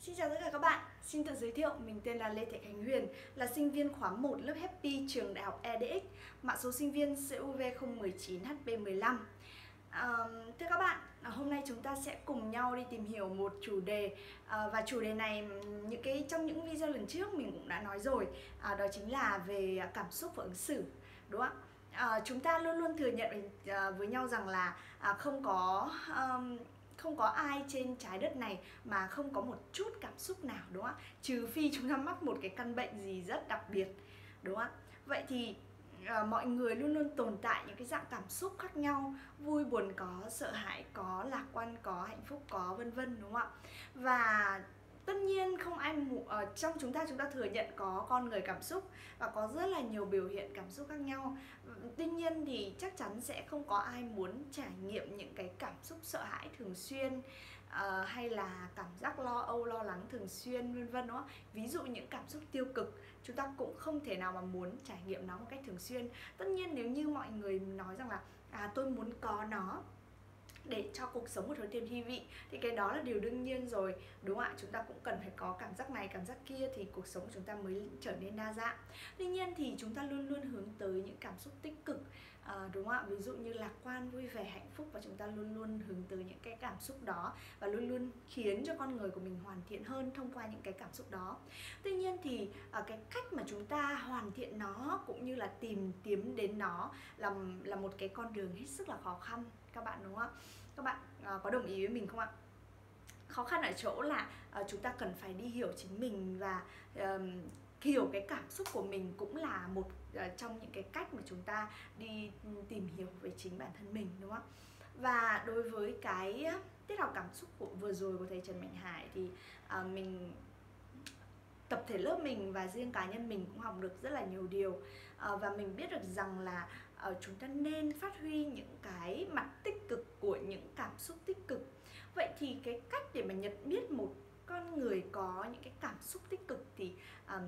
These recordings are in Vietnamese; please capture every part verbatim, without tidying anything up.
Xin chào tất cả các bạn, xin tự giới thiệu, mình tên là Lê Thị Khánh Huyền, là sinh viên khóa một lớp Happy trường đại học e đê ích, mã số sinh viên C U V không một chín H P một lăm. À, thưa các bạn, hôm nay chúng ta sẽ cùng nhau đi tìm hiểu một chủ đề à, và chủ đề này những cái trong những video lần trước mình cũng đã nói rồi, à, đó chính là về cảm xúc và ứng xử, đúng không ạ? À, chúng ta luôn luôn thừa nhận với nhau rằng là à, không có um, không có ai trên trái đất này mà không có một chút cảm xúc nào, đúng không ạ? Trừ phi chúng ta mắc một cái căn bệnh gì rất đặc biệt, đúng không ạ? Vậy thì à, mọi người luôn luôn tồn tại những cái dạng cảm xúc khác nhau, vui buồn có, sợ hãi có, lạc quan có, hạnh phúc có, vân vân, đúng không ạ? Và tất nhiên không ai mù, ở trong chúng ta chúng ta thừa nhận có con người cảm xúc và có rất là nhiều biểu hiện cảm xúc khác nhau. Tuy nhiên thì chắc chắn sẽ không có ai muốn trải nghiệm những cái cảm xúc sợ hãi thường xuyên, uh, hay là cảm giác lo âu lo lắng thường xuyên, vân vân, đó. Ví dụ những cảm xúc tiêu cực chúng ta cũng không thể nào mà muốn trải nghiệm nó một cách thường xuyên. Tất nhiên nếu như mọi người nói rằng là à tôi muốn có nó để cho cuộc sống một hồi thêm thi vị thì cái đó là điều đương nhiên rồi, đúng không ạ? Chúng ta cũng cần phải có cảm giác này cảm giác kia thì cuộc sống của chúng ta mới trở nên đa dạng. Tuy nhiên thì chúng ta luôn luôn hướng tới những cảm xúc tích cực, à, đúng không ạ? Ví dụ như lạc quan, vui vẻ, hạnh phúc, và chúng ta luôn luôn hướng tới những cái cảm xúc đó và luôn luôn khiến cho con người của mình hoàn thiện hơn thông qua những cái cảm xúc đó. Tuy nhiên thì à, cái cách mà chúng ta hoàn thiện nó cũng như là tìm kiếm đến nó là là một cái con đường hết sức là khó khăn các bạn, đúng không ạ? Các bạn uh, có đồng ý với mình không ạ? Khó khăn ở chỗ là uh, chúng ta cần phải đi hiểu chính mình và uh, hiểu cái cảm xúc của mình cũng là một uh, trong những cái cách mà chúng ta đi tìm hiểu về chính bản thân mình, đúng không ạ? Và đối với cái tiết học cảm xúc của vừa rồi của thầy Trần Mạnh Hải thì uh, mình tập thể lớp mình và riêng cá nhân mình cũng học được rất là nhiều điều, à, và mình biết được rằng là uh, chúng ta nên phát huy những cái mặt tích cực của những cảm xúc tích cực. Vậy thì cái cách để mà nhận biết một con người có những cái cảm xúc tích cực thì uh,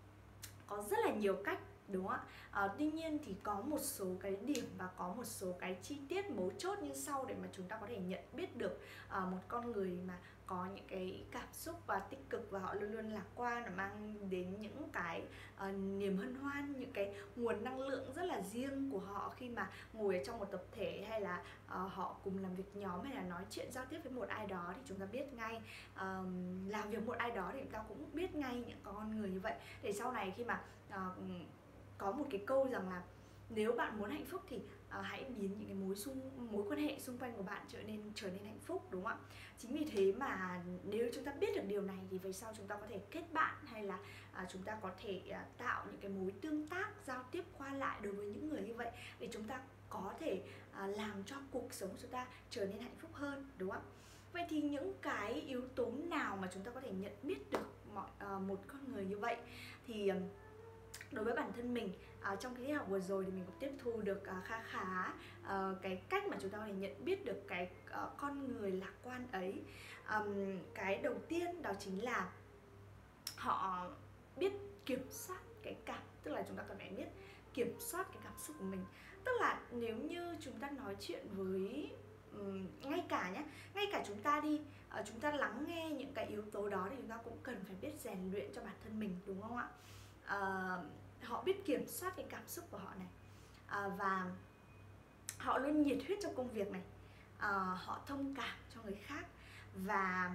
có rất là nhiều cách, đúng không ạ? À, tuy nhiên thì có một số cái điểm và có một số cái chi tiết mấu chốt như sau để mà chúng ta có thể nhận biết được à, một con người mà có những cái cảm xúc và tích cực và họ luôn luôn lạc quan và mang đến những cái uh, niềm hân hoan, những cái nguồn năng lượng rất là riêng của họ khi mà ngồi ở trong một tập thể hay là uh, họ cùng làm việc nhóm hay là nói chuyện giao tiếp với một ai đó thì chúng ta biết ngay, uh, làm việc một ai đó thì chúng ta cũng biết ngay những con người như vậy. Để sau này khi mà uh, có một cái câu rằng là nếu bạn muốn hạnh phúc thì uh, hãy biến những cái mối xung mối quan hệ xung quanh của bạn trở nên trở nên hạnh phúc, đúng không ạ? Chính vì thế mà nếu chúng ta biết được điều này thì về sau chúng ta có thể kết bạn hay là uh, chúng ta có thể uh, tạo những cái mối tương tác giao tiếp qua lại đối với những người như vậy để chúng ta có thể uh, làm cho cuộc sống của chúng ta trở nên hạnh phúc hơn, đúng không ạ? Vậy thì những cái yếu tố nào mà chúng ta có thể nhận biết được mọi, uh, một con người như vậy thì uh, đối với bản thân mình, uh, trong cái học vừa rồi thì mình cũng tiếp thu được uh, khá khá uh, cái cách mà chúng ta có thể nhận biết được cái uh, con người lạc quan ấy. Um, cái đầu tiên đó chính là họ biết kiểm soát cái cảm, tức là chúng ta cần phải biết kiểm soát cái cảm xúc của mình. Tức là nếu như chúng ta nói chuyện với um, ngay cả nhé, ngay cả chúng ta đi uh, chúng ta lắng nghe những cái yếu tố đó thì chúng ta cũng cần phải biết rèn luyện cho bản thân mình, đúng không ạ? Uh, họ biết kiểm soát cái cảm xúc của họ này, uh, và họ luôn nhiệt huyết trong công việc này, uh, họ thông cảm cho người khác và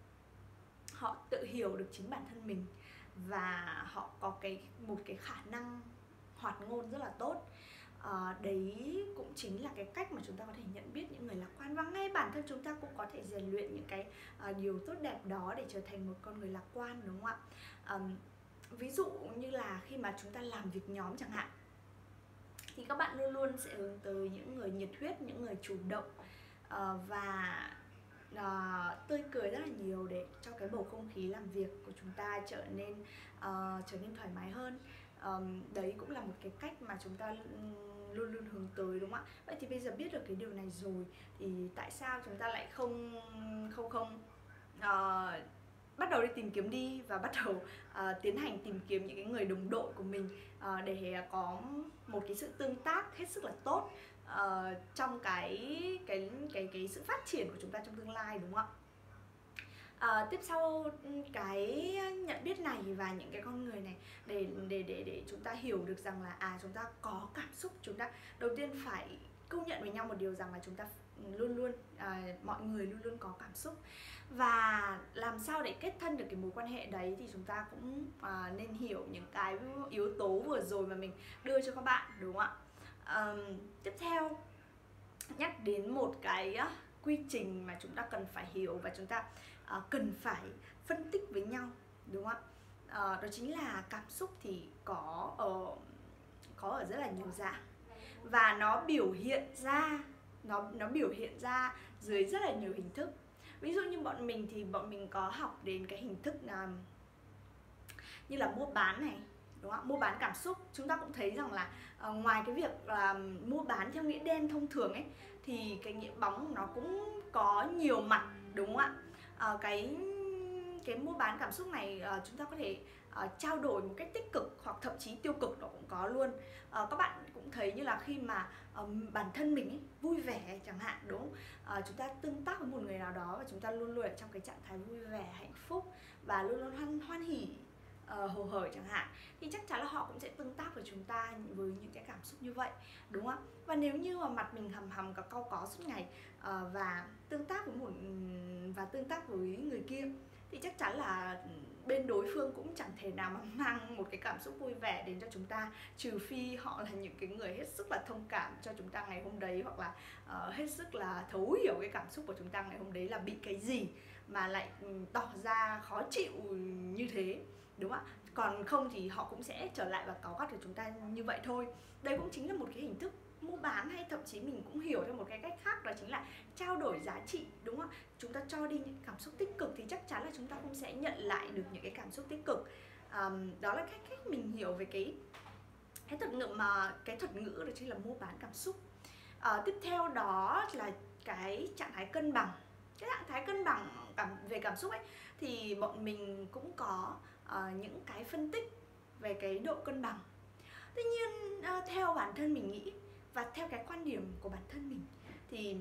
họ tự hiểu được chính bản thân mình và họ có cái một cái khả năng hoạt ngôn rất là tốt. À, đấy cũng chính là cái cách mà chúng ta có thể nhận biết những người lạc quan, và ngay bản thân chúng ta cũng có thể rèn luyện những cái uh, điều tốt đẹp đó để trở thành một con người lạc quan, đúng không ạ? Um, ví dụ như là khi mà chúng ta làm việc nhóm chẳng hạn thì các bạn luôn luôn sẽ hướng tới những người nhiệt huyết, những người chủ động uh, và uh, tươi cười rất là nhiều để cho cái bầu không khí làm việc của chúng ta trở nên uh, trở nên thoải mái hơn. Um, đấy cũng là một cái cách mà chúng ta luôn luôn hướng tới, đúng không ạ? Vậy thì bây giờ biết được cái điều này rồi thì tại sao chúng ta lại không không không uh, bắt đầu đi tìm kiếm đi và bắt đầu uh, tiến hành tìm kiếm những cái người đồng đội của mình uh, để có một cái sự tương tác hết sức là tốt uh, trong cái cái cái cái sự phát triển của chúng ta trong tương lai, đúng không ạ? À, tiếp sau cái nhận biết này và những cái con người này để để để để chúng ta hiểu được rằng là à chúng ta có cảm xúc, chúng ta đầu tiên phải công nhận với nhau một điều rằng là chúng ta luôn luôn à, mọi người luôn luôn có cảm xúc. Và làm sao để kết thân được cái mối quan hệ đấy thì chúng ta cũng à, nên hiểu những cái yếu tố vừa rồi mà mình đưa cho các bạn, đúng không ạ? À, tiếp theo nhắc đến một cái uh, quy trình mà chúng ta cần phải hiểu và chúng ta uh, cần phải phân tích với nhau, đúng không ạ? Uh, đó chính là cảm xúc thì có ở có ở rất là nhiều dạng và nó biểu hiện ra nó nó biểu hiện ra dưới rất là nhiều hình thức. Ví dụ như bọn mình thì bọn mình có học đến cái hình thức là như là mua bán này, đúng không? Mua bán cảm xúc. Chúng ta cũng thấy rằng là uh, ngoài cái việc là uh, mua bán theo nghĩa đen thông thường ấy thì cái nghĩa bóng nó cũng có nhiều mặt, đúng không ạ? Uh, cái cái mua bán cảm xúc này uh, chúng ta có thể uh, trao đổi một cách tích cực hoặc thậm chí tiêu cực, nó cũng có luôn. Uh, các bạn cũng thấy như là khi mà uh, bản thân mình ấy, vui vẻ chẳng hạn, đúng không? Uh, chúng ta tương tác với một người nào đó và chúng ta luôn luôn ở trong cái trạng thái vui vẻ, hạnh phúc và luôn luôn hoan, hoan hỉ, Uh, hồ hởi chẳng hạn, thì chắc chắn là họ cũng sẽ tương tác với chúng ta với những cái cảm xúc như vậy, đúng không? Và nếu như mà mặt mình hầm hầm có cau có suốt ngày uh, và tương tác với một và tương tác với người kia thì chắc chắn là bên đối phương cũng chẳng thể nào mà mang một cái cảm xúc vui vẻ đến cho chúng ta, trừ phi họ là những cái người hết sức là thông cảm cho chúng ta ngày hôm đấy, hoặc là uh, hết sức là thấu hiểu cái cảm xúc của chúng ta ngày hôm đấy là bị cái gì mà lại tỏ ra khó chịu như thế, đúng không ạ? Còn không thì họ cũng sẽ trở lại và cáu gắt của chúng ta như vậy thôi. Đây cũng chính là một cái hình thức mua bán, hay thậm chí mình cũng hiểu theo một cái cách khác, đó chính là trao đổi giá trị, đúng không? Chúng ta cho đi những cảm xúc tích cực thì chắc chắn là chúng ta cũng sẽ nhận lại được những cái cảm xúc tích cực. Um, đó là cách cách mình hiểu về cái cái thuật ngữ mà cái thuật ngữ đó chính là mua bán cảm xúc. Uh, tiếp theo đó là cái trạng thái cân bằng. Cái trạng thái cân bằng cảm về cảm xúc ấy thì bọn mình cũng có uh, những cái phân tích về cái độ cân bằng. Tuy nhiên uh, theo bản thân mình nghĩ và theo cái quan điểm của bản thân mình thì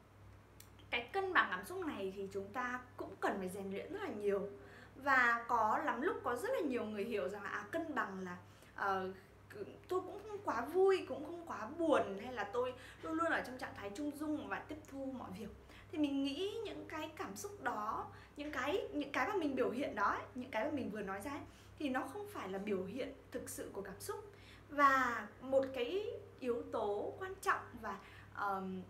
cái cân bằng cảm xúc này thì chúng ta cũng cần phải rèn luyện rất là nhiều. Và có lắm lúc có rất là nhiều người hiểu rằng là à, cân bằng là uh, tôi cũng không quá vui, cũng không quá buồn, hay là tôi luôn luôn ở trong trạng thái trung dung và tiếp thu mọi việc. Thì mình nghĩ những cái cảm xúc đó, những cái những cái mà mình biểu hiện đó ấy, những cái mà mình vừa nói ra ấy, thì nó không phải là biểu hiện thực sự của cảm xúc. Và một cái yếu tố quan trọng và um,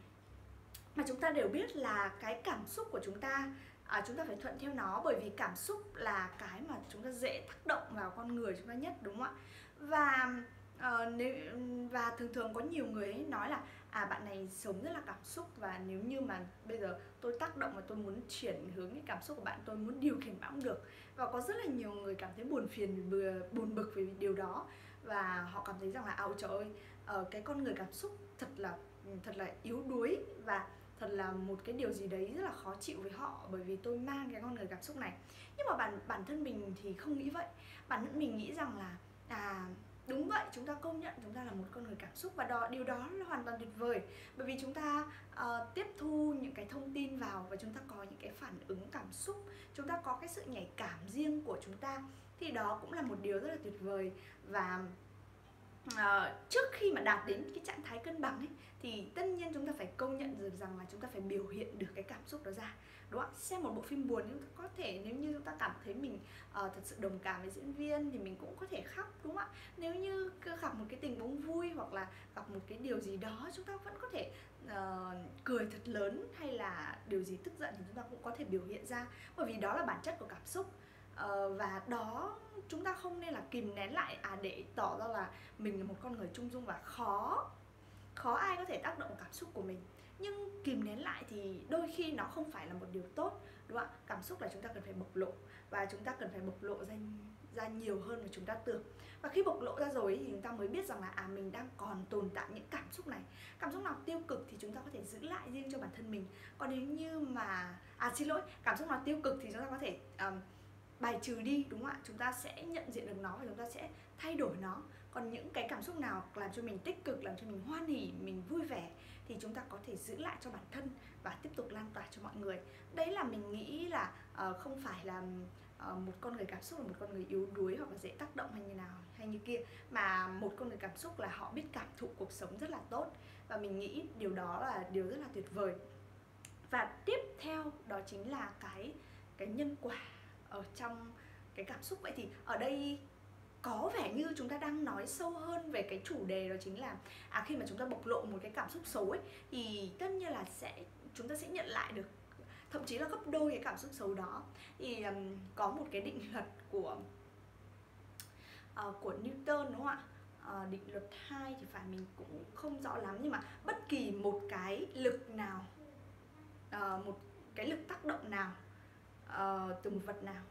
mà chúng ta đều biết là cái cảm xúc của chúng ta, à, chúng ta phải thuận theo nó, bởi vì cảm xúc là cái mà chúng ta dễ tác động vào con người chúng ta nhất, đúng không ạ? Và uh, nếu và thường thường có nhiều người ấy nói là à bạn này sống rất là cảm xúc, và nếu như mà bây giờ tôi tác động và tôi muốn chuyển hướng cái cảm xúc của bạn, tôi muốn điều khiển bạn cũng được. Và có rất là nhiều người cảm thấy buồn phiền, buồn bực vì điều đó, và họ cảm thấy rằng là áo trời ơi, uh, cái con người cảm xúc thật là thật là yếu đuối và thật là một cái điều gì đấy rất là khó chịu với họ, bởi vì tôi mang cái con người cảm xúc này. Nhưng mà bản bản thân mình thì không nghĩ vậy. Bản thân mình nghĩ rằng là à đúng vậy, chúng ta công nhận chúng ta là một con người cảm xúc, và đó, điều đó là hoàn toàn tuyệt vời, bởi vì chúng ta uh, tiếp thu những cái thông tin vào và chúng ta có những cái phản ứng cảm xúc, chúng ta có cái sự nhạy cảm riêng của chúng ta, thì đó cũng là một điều rất là tuyệt vời. Và uh, trước khi mà đạt đến cái trạng thái cân bằng ấy, thì tất nhiên chúng ta phải công nhận được rằng là chúng ta phải biểu hiện được cái cảm xúc đó ra, đúng không? Xem một bộ phim buồn nhưng có thể nếu như chúng ta cảm thấy mình uh, thật sự đồng cảm với diễn viên thì mình cũng có thể khóc, đúng không ạ? Nếu như gặp một cái tình huống vui hoặc là gặp một cái điều gì đó chúng ta vẫn có thể uh, cười thật lớn, hay là điều gì tức giận thì chúng ta cũng có thể biểu hiện ra, bởi vì đó là bản chất của cảm xúc. Uh, và đó chúng ta không nên là kìm nén lại à để tỏ ra là mình là một con người trung dung và khó khó ai có thể tác động cảm xúc của mình. Nhưng kìm nén lại thì đôi khi nó không phải là một điều tốt, đúng không ạ? Cảm xúc là chúng ta cần phải bộc lộ, và chúng ta cần phải bộc lộ ra, ra nhiều hơn mà chúng ta tưởng. Và khi bộc lộ ra rồi thì chúng ta mới biết rằng là à mình đang còn tồn tại những cảm xúc này. Cảm xúc nào tiêu cực thì chúng ta có thể giữ lại riêng cho bản thân mình. Còn nếu như mà à xin lỗi, cảm xúc nào tiêu cực thì chúng ta có thể um, bài trừ đi, đúng không ạ? Chúng ta sẽ nhận diện được nó và chúng ta sẽ thay đổi nó. Còn những cái cảm xúc nào làm cho mình tích cực, làm cho mình hoan hỉ, mình vui vẻ thì chúng ta có thể giữ lại cho bản thân và tiếp tục lan tỏa cho mọi người. Đấy là mình nghĩ là uh, không phải là uh, một con người cảm xúc là một con người yếu đuối hoặc là dễ tác động hay như nào hay như kia, mà một con người cảm xúc là họ biết cảm thụ cuộc sống rất là tốt, và mình nghĩ điều đó là điều rất là tuyệt vời. Và tiếp theo đó chính là cái cái nhân quả ở trong cái cảm xúc. Vậy thì ở đây có vẻ như chúng ta đang nói sâu hơn về cái chủ đề, đó chính là à, khi mà chúng ta bộc lộ một cái cảm xúc xấu ấy thì tất nhiên là sẽ chúng ta sẽ nhận lại được thậm chí là gấp đôi cái cảm xúc xấu đó. Thì um, có một cái định luật của uh, của Newton, đúng không ạ? Uh, định luật hai thì phải, mình cũng không rõ lắm, nhưng mà bất kỳ một cái lực nào, uh, một cái lực tác động nào uh, từ một vật nào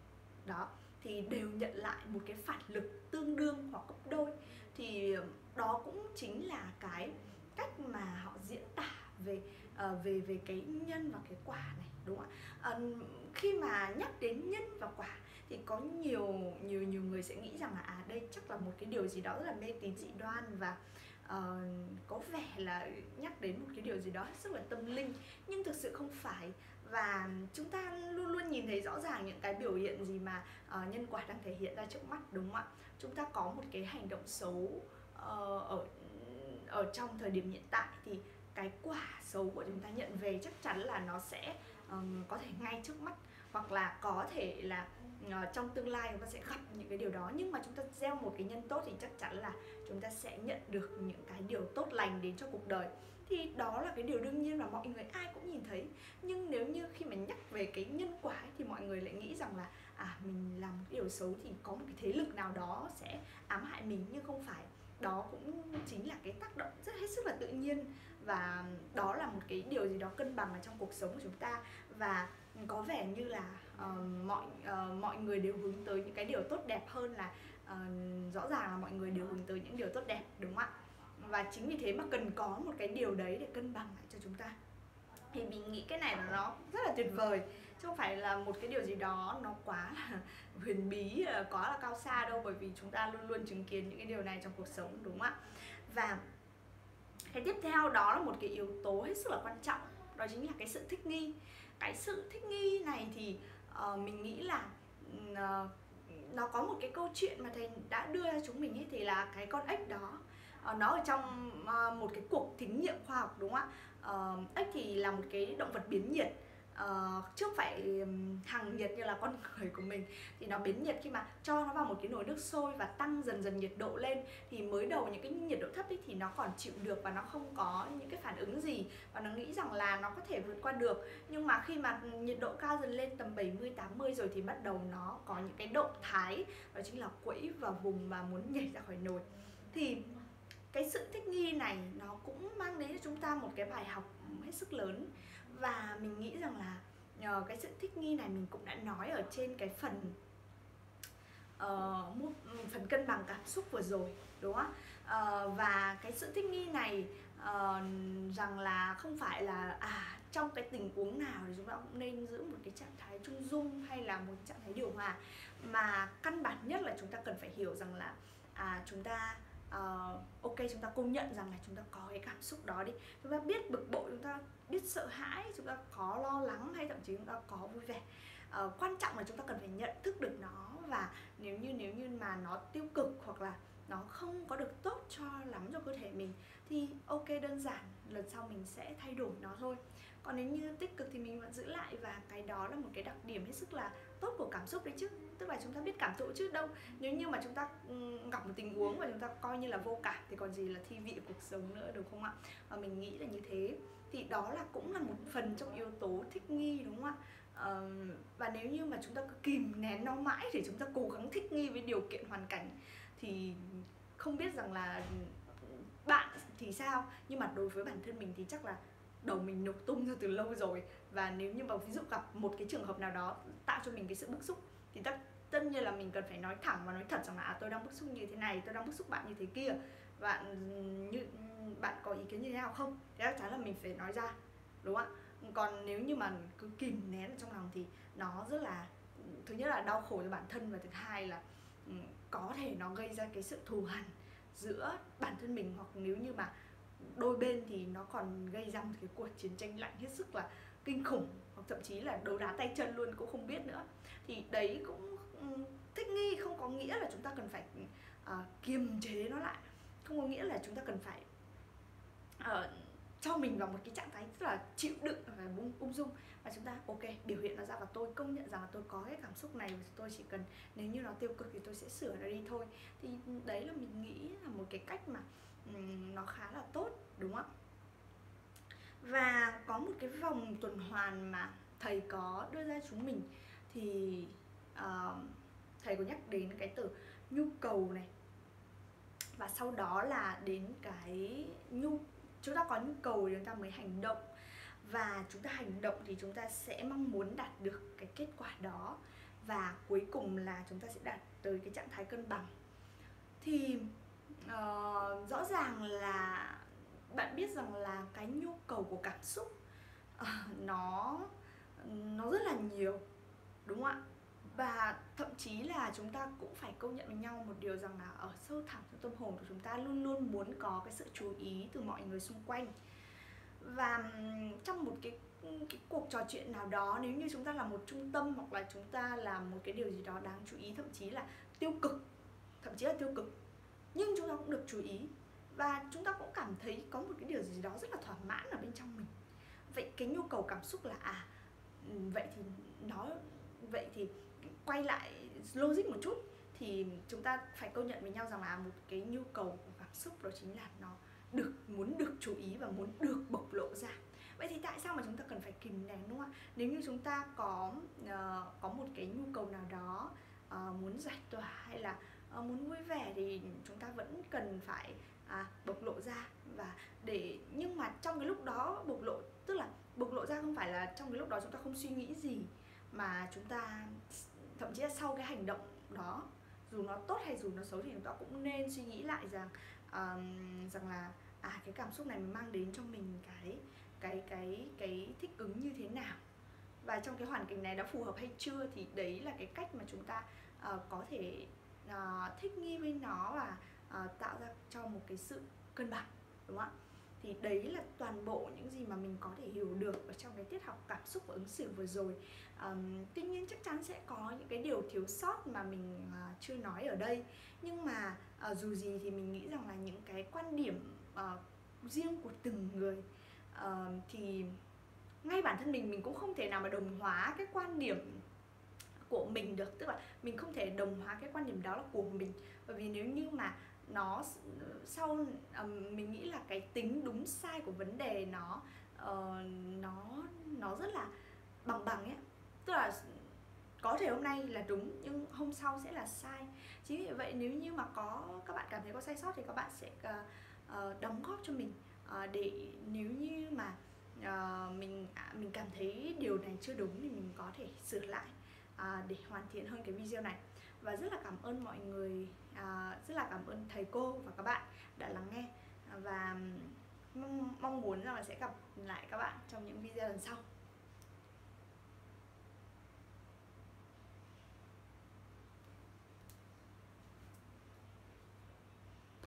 đó thì đều nhận lại một cái phản lực tương đương hoặc gấp đôi. Thì đó cũng chính là cái cách mà họ diễn tả về uh, về về cái nhân và cái quả này, đúng không ạ? Uh, khi mà nhắc đến nhân và quả thì có nhiều nhiều nhiều người sẽ nghĩ rằng là à đây chắc là một cái điều gì đó rất là mê tín dị đoan, và uh, có vẻ là nhắc đến một cái điều gì đó rất là tâm linh, nhưng thực sự không phải. Và chúng ta luôn luôn nhìn thấy rõ ràng những cái biểu hiện gì mà uh, nhân quả đang thể hiện ra trước mắt, đúng không ạ? Chúng ta có một cái hành động xấu uh, ở ở trong thời điểm hiện tại thì cái quả xấu của chúng ta nhận về chắc chắn là nó sẽ um, có thể ngay trước mắt, hoặc là có thể là uh, trong tương lai chúng ta sẽ gặp những cái điều đó. Nhưng mà chúng ta gieo một cái nhân tốt thì chắc chắn là chúng ta sẽ nhận được những cái điều tốt lành đến cho cuộc đời. Thì đó là cái điều đương nhiên mà mọi người ai cũng nhìn thấy. Nhưng nếu như khi mà nhắc về cái nhân quả ấy, thì mọi người lại nghĩ rằng là à mình làm một cái điều xấu thì có một cái thế lực nào đó sẽ ám hại mình, nhưng không phải. Đó cũng chính là cái tác động rất hết sức là tự nhiên, và đó là một cái điều gì đó cân bằng ở trong cuộc sống của chúng ta. Và có vẻ như là uh, mọi uh, mọi người đều hướng tới những cái điều tốt đẹp hơn là uh, rõ ràng là mọi người đều hướng tới những điều tốt đẹp, đúng không ạ? Và chính vì thế mà cần có một cái điều đấy để cân bằng lại cho chúng ta. Thì mình nghĩ cái này là nó rất là tuyệt vời, chứ không phải là một cái điều gì đó nó quá là huyền bí, quá là cao xa đâu, bởi vì chúng ta luôn luôn chứng kiến những cái điều này trong cuộc sống, đúng không ạ? Và cái tiếp theo đó là một cái yếu tố hết sức là quan trọng, đó chính là cái sự thích nghi. Cái sự thích nghi này thì uh, mình nghĩ là uh, nó có một cái câu chuyện mà thầy đã đưa ra chúng mình ấy, thì là cái con ếch đó. Uh, nó ở trong uh, một cái cuộc thí nghiệm khoa học, đúng không ạ? Uh, ếch thì là một cái động vật biến nhiệt, uh, chứ không phải hằng nhiệt như là con người của mình. Thì nó biến nhiệt khi mà cho nó vào một cái nồi nước sôi và tăng dần dần nhiệt độ lên. Thì mới đầu những cái nhiệt độ thấp ấy thì nó còn chịu được và nó không có những cái phản ứng gì, và nó nghĩ rằng là nó có thể vượt qua được. Nhưng mà khi mà nhiệt độ cao dần lên tầm bảy mươi tám mươi rồi thì bắt đầu nó có những cái động thái, đó chính là quẫy vào vùng và muốn nhảy ra khỏi nồi. Thì cái sự thích nghi này nó cũng mang đến cho chúng ta một cái bài học hết sức lớn. Và mình nghĩ rằng là nhờ cái sự thích nghi này, mình cũng đã nói ở trên cái phần uh, phần cân bằng cảm xúc vừa rồi, đúng không? Uh, và cái sự thích nghi này uh, rằng là không phải là à trong cái tình huống nào thì chúng ta cũng nên giữ một cái trạng thái trung dung hay là một trạng thái điều hòa, mà căn bản nhất là chúng ta cần phải hiểu rằng là à chúng ta Uh, ok, chúng ta công nhận rằng là chúng ta có cái cảm xúc đó đi, chúng ta biết bực bội, chúng ta biết sợ hãi, chúng ta có lo lắng, hay thậm chí chúng ta có vui vẻ. Uh, quan trọng là chúng ta cần phải nhận thức được nó, và nếu như nếu như mà nó tiêu cực hoặc là nó không có được tốt cho lắm cho cơ thể mình thì ok, đơn giản lần sau mình sẽ thay đổi nó thôi. Còn nếu như tích cực thì mình vẫn giữ lại, và cái đó là một cái đặc điểm hết sức là tốt của cảm xúc đấy chứ. Tức là chúng ta biết cảm thụ chứ đâu. Nếu như mà chúng ta gặp một tình huống và chúng ta coi như là vô cảm thì còn gì là thi vị cuộc sống nữa, đúng không ạ? Và mình nghĩ là như thế. Thì đó là cũng là một phần trong yếu tố thích nghi, đúng không ạ? À, và nếu như mà chúng ta cứ kìm nén nó mãi để chúng ta cố gắng thích nghi với điều kiện hoàn cảnh thì không biết rằng là bạn thì sao, nhưng mà đối với bản thân mình thì chắc là đầu mình nổ tung ra từ lâu rồi. Và nếu như mà ví dụ gặp một cái trường hợp nào đó tạo cho mình cái sự bức xúc thì tất, tất nhiên là mình cần phải nói thẳng và nói thật rằng là à, tôi đang bức xúc như thế này, tôi đang bức xúc bạn như thế kia, bạn như bạn có ý kiến như thế nào không, thì chắc chắn là mình phải nói ra, đúng không ạ? Còn nếu như mà cứ kìm nén ở trong lòng thì nó rất là, thứ nhất là đau khổ cho bản thân, và thứ hai là có thể nó gây ra cái sự thù hằn giữa bản thân mình, hoặc nếu như mà đôi bên thì nó còn gây ra một cái cuộc chiến tranh lạnh hết sức là kinh khủng, hoặc thậm chí là đấu đá tay chân luôn cũng không biết nữa. Thì đấy cũng um, thích nghi không có nghĩa là chúng ta cần phải uh, kiềm chế nó lại, không có nghĩa là chúng ta cần phải uh, cho mình vào một cái trạng thái rất là chịu đựng và ung, ung dung, và chúng ta ok biểu hiện nó ra và tôi công nhận rằng là tôi có cái cảm xúc này, tôi chỉ cần nếu như nó tiêu cực thì tôi sẽ sửa nó đi thôi. Thì đấy là mình nghĩ là một cái cách mà um, nó khá là tốt, đúng không ạ? Và có một cái vòng tuần hoàn mà thầy có đưa ra chúng mình, thì uh, thầy có nhắc đến cái từ nhu cầu này, và sau đó là đến cái nhu chúng ta có nhu cầu thì chúng ta mới hành động, và chúng ta hành động thì chúng ta sẽ mong muốn đạt được cái kết quả đó, và cuối cùng là chúng ta sẽ đạt tới cái trạng thái cân bằng. Thì uh, rõ ràng là bạn biết rằng là cái nhu cầu của cảm xúc uh, nó nó rất là nhiều, đúng không ạ? Và thậm chí là chúng ta cũng phải công nhận với nhau một điều rằng là ở sâu thẳm trong tâm hồn của chúng ta luôn luôn muốn có cái sự chú ý từ mọi người xung quanh. Và trong một cái, cái cuộc trò chuyện nào đó, nếu như chúng ta là một trung tâm, hoặc là chúng ta làm một cái điều gì đó đáng chú ý, thậm chí là tiêu cực, thậm chí là tiêu cực, nhưng chúng ta cũng được chú ý, và chúng ta cũng cảm thấy có một cái điều gì đó rất là thỏa mãn ở bên trong mình. Vậy cái nhu cầu cảm xúc là à vậy thì nó vậy thì quay lại logic một chút, thì chúng ta phải công nhận với nhau rằng là một cái nhu cầu của cảm xúc đó chính là nó được muốn được chú ý và muốn được bộc lộ ra. Vậy thì tại sao mà chúng ta cần phải kìm nén, đúng không ạ? Nếu như chúng ta có uh, có một cái nhu cầu nào đó uh, muốn giải tỏa hay là uh, muốn vui vẻ, thì chúng ta vẫn cần phải à, bộc lộ ra, và để nhưng mà trong cái lúc đó bộc lộ, tức là bộc lộ ra không phải là trong cái lúc đó chúng ta không suy nghĩ gì, mà chúng ta thậm chí là sau cái hành động đó, dù nó tốt hay dù nó xấu, thì chúng ta cũng nên suy nghĩ lại rằng uh, rằng là à cái cảm xúc này mang đến cho mình cái cái cái cái thích ứng như thế nào, và trong cái hoàn cảnh này đã phù hợp hay chưa. Thì đấy là cái cách mà chúng ta uh, có thể uh, thích nghi với nó và uh, tạo ra cho một cái sự cân bằng, đúng không ạ? Thì đấy là toàn bộ những gì mà mình có thể hiểu được ở trong cái tiết học cảm xúc và ứng xử vừa rồi. um, Tuy nhiên chắc chắn sẽ có những cái điều thiếu sót mà mình uh, chưa nói ở đây, nhưng mà uh, dù gì thì mình nghĩ rằng là những cái quan điểm uh, riêng của từng người, uh, thì ngay bản thân mình mình cũng không thể nào mà đồng hóa cái quan điểm của mình được, tức là mình không thể đồng hóa cái quan điểm đó là của mình, bởi vì nếu như mà nó sau um, mình nghĩ là cái tính đúng sai của vấn đề nó uh, nó nó rất là bằng bằng ấy, tức là có thể hôm nay là đúng nhưng hôm sau sẽ là sai. Chính vì vậy nếu như mà có các bạn cảm thấy có sai sót thì các bạn sẽ uh, uh, đóng góp cho mình, uh, để nếu như mà uh, mình uh, mình cảm thấy điều này chưa đúng thì mình có thể sửa lại uh, để hoàn thiện hơn cái video này. Và rất là cảm ơn mọi người, uh, rất là cảm ơn thầy cô và các bạn đã lắng nghe, và mong, mong muốn rằng là sẽ gặp lại các bạn trong những video lần sau.